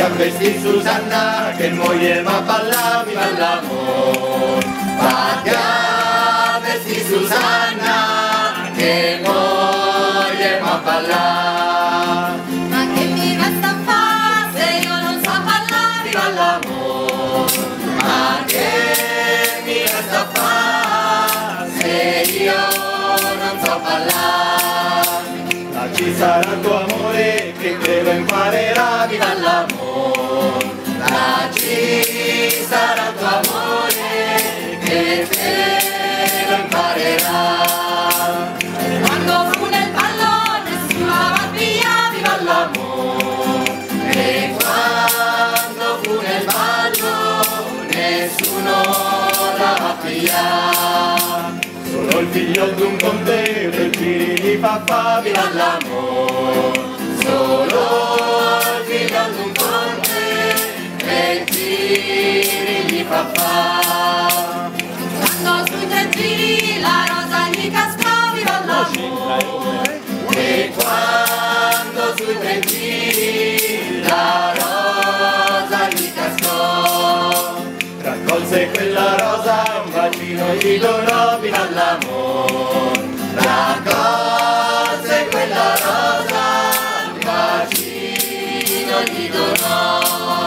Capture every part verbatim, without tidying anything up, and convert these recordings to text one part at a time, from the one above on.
vestì Susanna, che moglie ma balla, viva l'amor. Vada vestì Susanna, che moglie ma balla. Ma che mi resta a fare se io non so ballare, Viva l'amor. Ma che mi resta a fare se io non so ballare. Ma ci sarà il tuo amore che credo imparerà, viva l'amor. Ma ci sarà il tuo amore che credo imparerà. quando fu nel ballo nessuno va via, viva l'amor. E quando fu nel ballo nessuno la va via. Solo il figlio d'un conte del Piri gli fa fa, viva l'amor. Solo il figlio d'un conte del Piri gli fa fa. quando sui tre giri la rosa gli cascò, viva l'amor. E quando sui tre giri la rosa gli cascò, raccolse quella rosa, un bacino gli donò, viva l'amor. Raccolse quella rosa, un bacino gli donò.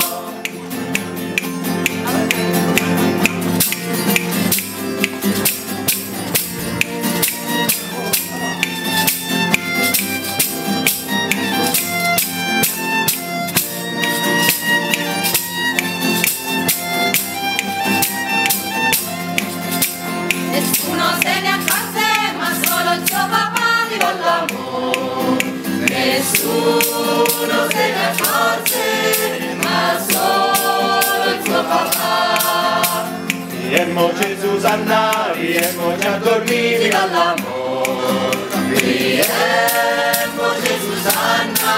Nessuno se ne accorse, ma solo il suo papà, viva l'amor. Nessuno se ne accorse, ma solo il suo papà. Riemmoci Susanna, riemmoci a dormire, viva l'amor. Riemmoci Susanna,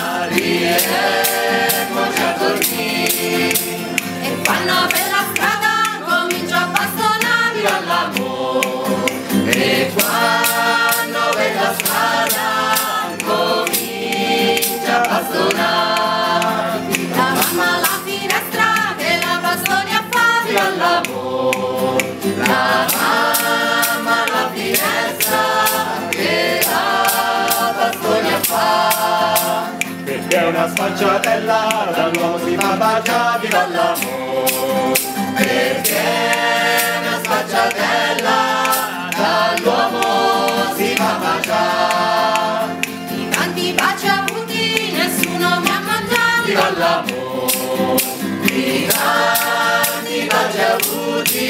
riemmoci a dormire. E fanno per la strada, comincio a bastonare, Viva l'amor. E quando per la strada comincia a bastonare, la mamma alla finestra che la bastonia fa, viva l'amor. La mamma alla finestra che la bastonia fa, perché una sfacciatella dall'uomo si fa baciare, viva l'amor. Perché una sfacciatella dall'uomo si fa baciare. di tanti baci avuti nessuno mi ha mangiato, Viva l'amor. Di tanti baci avuti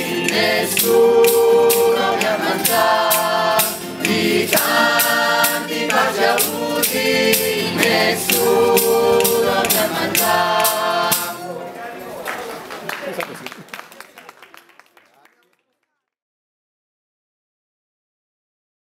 nessuno mi ha mangiato. Di tanti baci avuti nessuno mi ha mangiato.